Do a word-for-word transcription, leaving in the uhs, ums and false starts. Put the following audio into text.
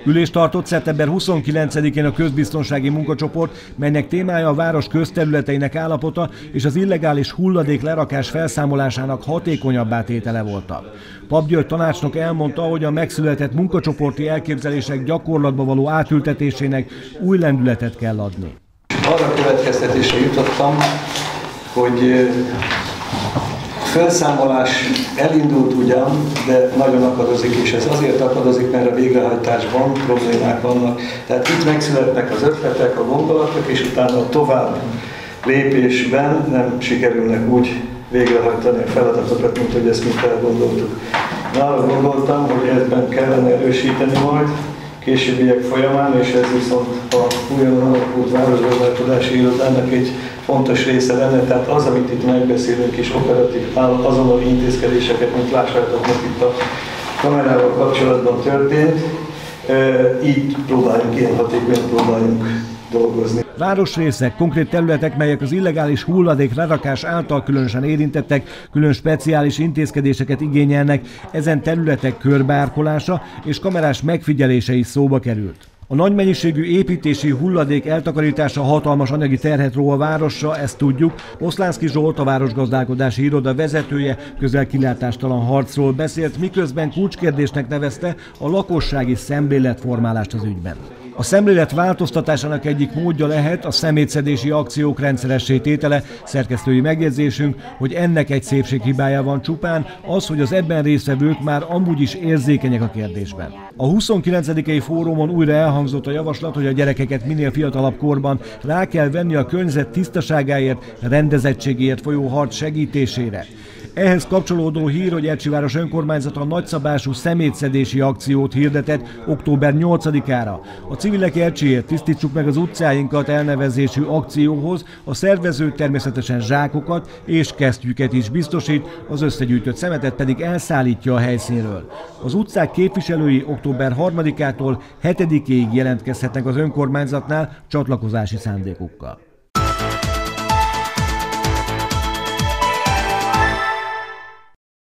Ülést tartott szeptember huszonkilencedikén a közbiztonsági munkacsoport, melynek témája a város közterületeinek állapota és az illegális hulladék lerakás felszámolásának hatékonyabbá tétele voltak. Papp György tanácsnok elmondta, hogy a megszületett munkacsoporti elképzelések gyakorlatba való átültetésének új lendületet kell adni. Arra következtetésre jutottam, hogy felszámolás elindult ugyan, de nagyon akadozik, és ez azért akadozik, mert a végrehajtásban problémák vannak. Tehát itt megszületnek az ötletek, a gondolatok, és utána a tovább lépésben nem sikerülnek úgy végrehajtani a feladatokat, mint hogy ezt mind elgondoltuk. Arra gondoltam, hogy ebben kellene erősíteni majd későbbiek folyamán, és ez viszont a újonnan alakult városgazdálkodási irodának egy fontos része lenne, tehát az, amit itt megbeszélünk és operatív azonnali intézkedéseket, mint lássátok, itt a kamerával kapcsolatban történt, így próbáljunk, ilyen hatékonyan próbáljunk dolgozni. Városrészek, konkrét területek, melyek az illegális hulladék lerakás által különösen érintettek, külön speciális intézkedéseket igényelnek, ezen területek körbeárkolása és kamerás megfigyelése is szóba került. A nagy mennyiségű építési hulladék eltakarítása hatalmas anyagi terhet ró a városra, ezt tudjuk. Oszlánszky Zsolt, a városgazdálkodási iroda vezetője közel kilátástalan harcról beszélt, miközben kulcskérdésnek nevezte a lakossági szemléletformálást az ügyben. A szemlélet változtatásának egyik módja lehet a szemétszedési akciók rendszeressé tétele. Szerkesztői megjegyzésünk, hogy ennek egy szépséghibája van csupán, az, hogy az ebben résztvevők már amúgy is érzékenyek a kérdésben. A huszonkilencedikei fórumon újra elhangzott a javaslat, hogy a gyerekeket minél fiatalabb korban rá kell venni a környezet tisztaságáért, rendezettségéért folyó harc segítésére. Ehhez kapcsolódó hír, hogy Ercsiváros önkormányzata nagyszabású szemétszedési akciót hirdetett október nyolcadikára. A Civilek Ercsiért tisztítsuk meg az utcáinkat elnevezésű akcióhoz a szervező természetesen zsákokat és kesztyűket is biztosít, az összegyűjtött szemetet pedig elszállítja a helyszínről. Az utcák képviselői október harmadikától hetedikéig jelentkezhetnek az önkormányzatnál csatlakozási szándékukkal.